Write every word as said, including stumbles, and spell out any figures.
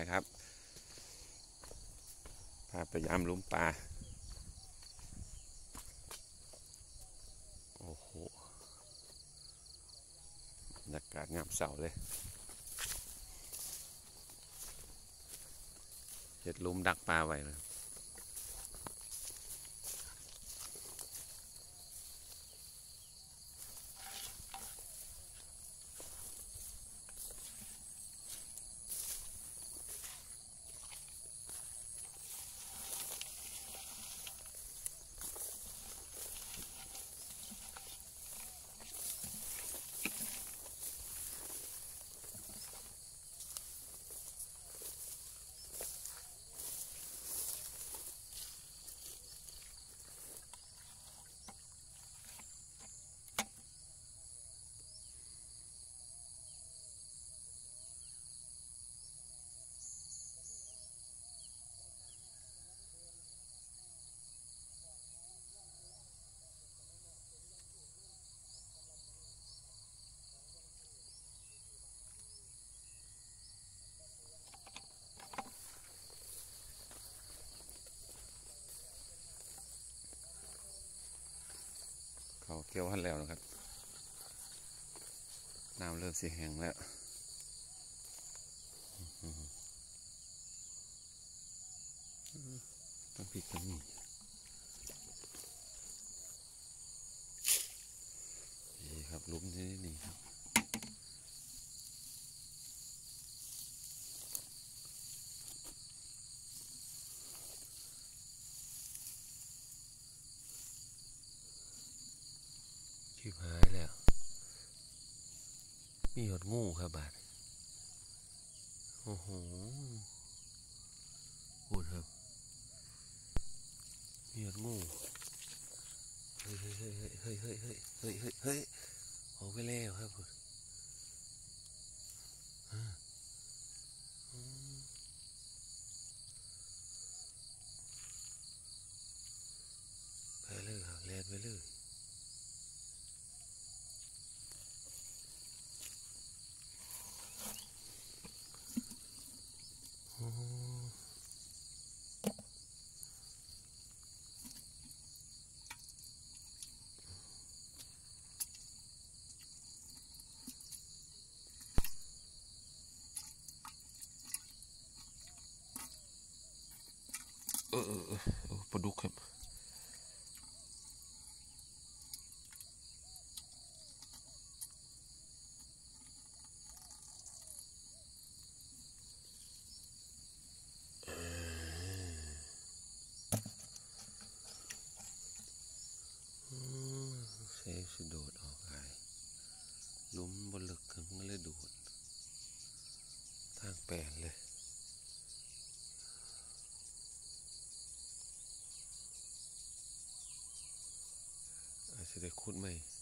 นะครับพาไปยามลุมปลาโอ้โหบรรยากาศงามเสาเลยเห็ดลุมดักปลาไว้นะเขาเกี่ยวหันแล้วนะครับน้ำเริ่มสีแห้งแล้วต้องพริกตรงนี้นี่ครับลุมที่นี่ครับชิบหายแล้วมีหยดงูครับบาดโอ้โหพูดครับมีหยดงูเฮ้ยเฮ้ยเฮ้ยเฮ้ยเฮ้ยเฮ้ยเฮ้ยเฮ้ยเฮ้ยออกไปแล้วครับไปเลยครับแลนไปเลยเออเออเออปลาดุกครับเซฟสุดโดดออกไปลุ้มบนลึกกันก็เลยดูดทางแปลนเลยอาจจะได้คุดไหม